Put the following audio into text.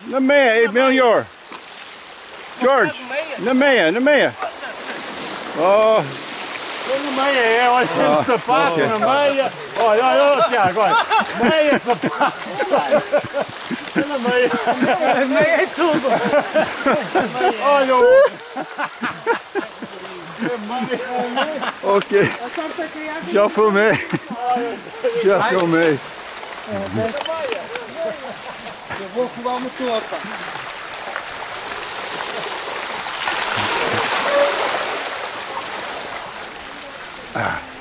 Na meia, even melhor. George, na meia. Oh. Na meia, olha o sapato na meia. Olha, Tiago, olha. Meia, sapato. Na meia. Na meia é tudo. Olha o... Ok. Já filmei. Eu vou fumar o motor, pá. Ah.